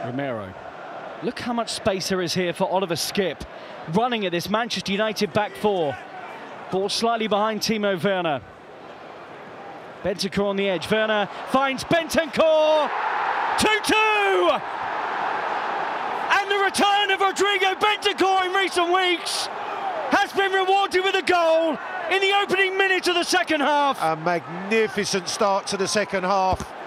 Romero. Look how much space there is here for Oliver Skipp. Running at this Manchester United back four. Ball slightly behind Timo Werner. Bentancur on the edge. Werner finds Bentancur. 2-2! And the return of Rodrigo Bentancur in recent weeks has been rewarded with a goal in the opening minute of the second half. A magnificent start to the second half.